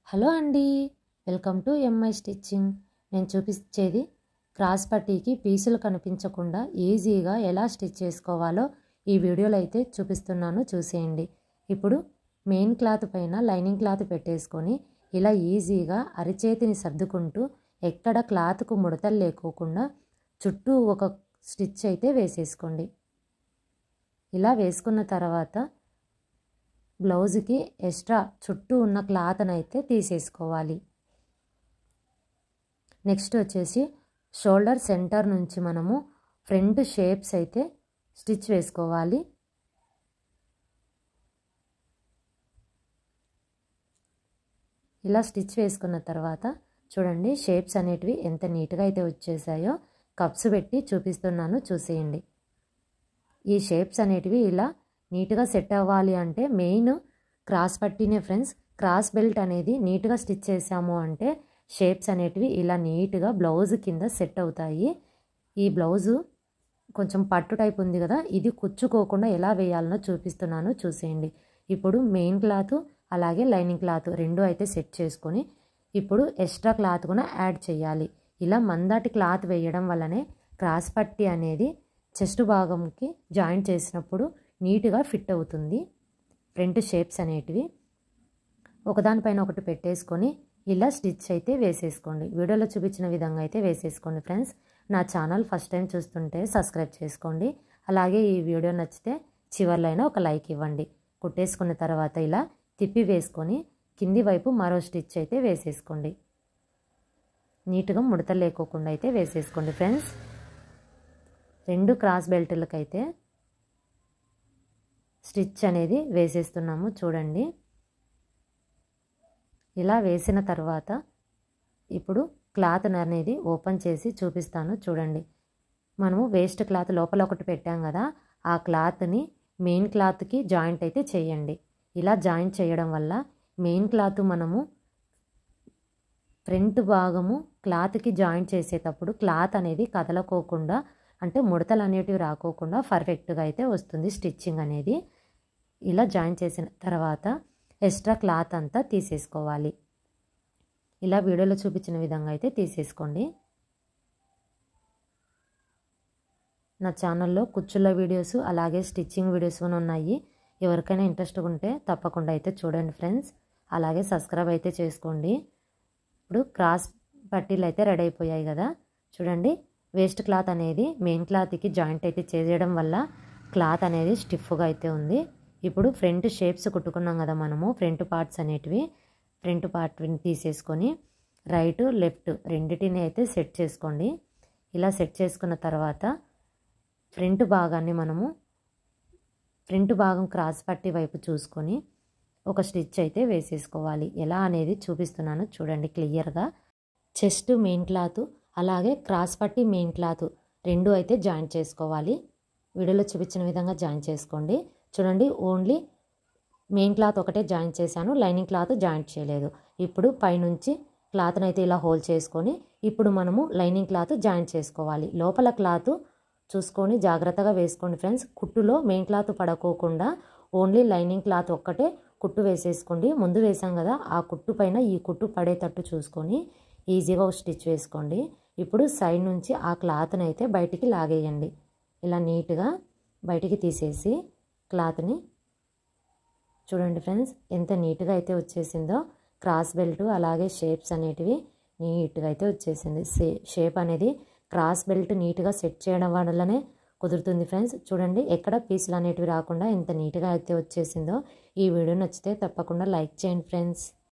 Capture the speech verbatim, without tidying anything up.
Hello అండి, welcome to MI stitching. నేను చూపించేది క్రాస్ పట్టీకి పీసులు కనిపించకుండా ఈజీగా ఎలా స్టిచ్ చేసుకోవాలో ఈ వీడియోలో అయితే చూపిస్తున్నాను, చూసేయండి. ఇప్పుడు మెయిన్ క్లాత్ పైన లైనింగ్ క్లాత్ పెట్టేసుకొని ఇలా ఈజీగా అరిచేతిని సర్దుకుంటూ ఎక్కడ క్లాత్కు ముడతలు లేకోకుండా చుట్టూ ఒక స్టిచ్ అయితే వేసేసుకోండి. ఇలా వేసుకున్న తర్వాత బ్లౌజ్కి ఎక్స్ట్రా చుట్టూ ఉన్న క్లాత్ని అయితే తీసేసుకోవాలి. నెక్స్ట్ వచ్చేసి షోల్డర్ సెంటర్ నుంచి మనము ఫ్రంట్ షేప్స్ అయితే స్టిచ్ వేసుకోవాలి. ఇలా స్టిచ్ వేసుకున్న తర్వాత చూడండి, షేప్స్ అనేటివి ఎంత నీట్గా అయితే వచ్చేసాయో. కప్స్ పెట్టి చూపిస్తున్నాను, చూసేయండి. ఈ షేప్స్ అనేటివి ఇలా నీట్గా సెట్ అవ్వాలి అంటే మెయిన్ క్రాస్ పట్టీనే ఫ్రెండ్స్. క్రాస్ బెల్ట్ అనేది నీట్గా స్టిచ్ చేసాము అంటే షేప్స్ అనేటివి ఇలా నీట్గా బ్లౌజ్ కింద సెట్ అవుతాయి. ఈ బ్లౌజు కొంచెం పట్టు టైప్ ఉంది కదా, ఇది కుచ్చుకోకుండా ఎలా వేయాలనో చూపిస్తున్నాను, చూసేయండి. ఇప్పుడు మెయిన్ క్లాత్ అలాగే లైనింగ్ క్లాత్ రెండు అయితే సెట్ చేసుకొని ఇప్పుడు ఎక్స్ట్రా క్లాత్ కూడా యాడ్ చేయాలి. ఇలా మందాటి క్లాత్ వేయడం వల్లనే క్రాస్ పట్టీ అనేది చెస్ట్ భాగంకి జాయింట్ చేసినప్పుడు నీట్గా ఫిట్ అవుతుంది. ఫ్రంట్ షేప్స్ అనేటివి ఒకదానిపైన ఒకటి పెట్టేసుకొని ఇలా స్టిచ్ అయితే వేసేసుకోండి. వీడియోలో చూపించిన విధంగా అయితే వేసేసుకోండి ఫ్రెండ్స్. నా ఛానల్ ఫస్ట్ టైం చూస్తుంటే సబ్స్క్రైబ్ చేసుకోండి. అలాగే ఈ వీడియో నచ్చితే చివర్లో అయినా ఒక లైక్ ఇవ్వండి. కుట్టేసుకున్న తర్వాత ఇలా తిప్పి వేసుకొని కింది వైపు మరో స్టిచ్ అయితే వేసేసుకోండి. నీట్గా ముడతలు లేకోకుండా అయితే వేసేసుకోండి ఫ్రెండ్స్. రెండు క్రాస్ బెల్ట్లకైతే స్టిచ్ అనేది వేసేస్తున్నాము, చూడండి. ఇలా వేసిన తర్వాత ఇప్పుడు క్లాత్ అనేది ఓపెన్ చేసి చూపిస్తాను, చూడండి. మనము వేస్ట్ క్లాత్ లోపల ఒకటి పెట్టాం కదా, ఆ క్లాత్ని మెయిన్ క్లాత్కి జాయింట్ అయితే చేయండి. ఇలా జాయింట్ చేయడం వల్ల మెయిన్ క్లాత్ మనము ఫ్రంట్ భాగము క్లాత్కి జాయింట్ చేసేటప్పుడు క్లాత్ అనేది కదలకోకుండా, అంటే ముడతలు అనేటివి రాకోకుండా పర్ఫెక్ట్గా అయితే వస్తుంది స్టిచ్చింగ్ అనేది. ఇలా జాయిన్ చేసిన తర్వాత ఎక్స్ట్రా క్లాత్ అంతా తీసేసుకోవాలి. ఇలా వీడియోలో చూపించిన విధంగా అయితే తీసేసుకోండి. నా ఛానల్లో కుచ్చుల వీడియోస్ అలాగే స్టిచ్చింగ్ వీడియోస్ కూడా ఉన్నాయి. ఎవరికైనా ఇంట్రెస్ట్ ఉంటే తప్పకుండా అయితే చూడండి ఫ్రెండ్స్. అలాగే సబ్స్క్రైబ్ అయితే చేసుకోండి. ఇప్పుడు క్రాస్ పట్టీలు అయితే రెడీ అయిపోయాయి కదా, చూడండి. వేస్ట్ క్లాత్ అనేది మెయిన్ క్లాత్కి జాయింట్ అయితే చేయడం వల్ల క్లాత్ అనేది స్టిఫ్గా అయితే ఉంది. ఇప్పుడు ఫ్రంట్ షేప్స్ కుట్టుకున్నాం కదా మనము, ఫ్రంట్ పార్ట్స్ అనేటివి ఫ్రంట్ పార్ట్ని తీసేసుకొని రైట్ లెఫ్ట్ రెండింటిని అయితే సెట్ చేసుకోండి. ఇలా సెట్ చేసుకున్న తర్వాత ఫ్రంట్ భాగాన్ని మనము ఫ్రంట్ భాగం క్రాస్ పట్టీ వైపు చూసుకొని ఒక స్టిచ్ అయితే వేసేసుకోవాలి. ఎలా అనేది చూపిస్తున్నాను, చూడండి క్లియర్గా. చెస్ట్ మెయిన్ క్లాత్ అలాగే క్రాస్ పట్టీ మెయిన్ క్లాత్ రెండు అయితే జాయింట్ చేసుకోవాలి. వీడియోలో చూపించిన విధంగా జాయింట్ చేసుకోండి. చూడండి, ఓన్లీ మెయిన్ క్లాత్ ఒకటే జాయింట్ చేశాను, లైనింగ్ క్లాత్ జాయింట్ చేయలేదు. ఇప్పుడు పైనుంచి క్లాత్ని అయితే ఇలా హోల్డ్ చేసుకొని ఇప్పుడు మనము లైనింగ్ క్లాత్ జాయింట్ చేసుకోవాలి. లోపల క్లాత్ చూసుకొని జాగ్రత్తగా వేసుకోండి ఫ్రెండ్స్. కుట్టులో మెయిన్ క్లాత్ పడకోకుండా ఓన్లీ లైనింగ్ క్లాత్ ఒక్కటే కుట్టు వేసేసుకోండి. ముందు వేసాం కదా, ఆ కుట్టు పైన ఈ కుట్టు పడేటట్టు చూసుకొని ఈజీగా ఒక స్టిచ్ వేసుకోండి. ఇప్పుడు సైడ్ నుంచి ఆ క్లాత్ని అయితే బయటికి లాగేయండి. ఇలా నీట్గా బయటికి తీసేసి క్లాత్ని చూడండి ఫ్రెండ్స్, ఎంత నీట్గా అయితే వచ్చేసిందో. క్రాస్ బెల్ట్ అలాగే షేప్స్ అనేటివి నీట్గా అయితే వచ్చేసింది. షేప్ అనేది క్రాస్ బెల్ట్ నీట్గా సెట్ చేయడం వల్లనే కుదురుతుంది ఫ్రెండ్స్. చూడండి, ఎక్కడ పీసులు అనేటివి రాకుండా ఎంత నీట్గా అయితే వచ్చేసిందో. ఈ వీడియో నచ్చితే తప్పకుండా లైక్ చేయండి ఫ్రెండ్స్.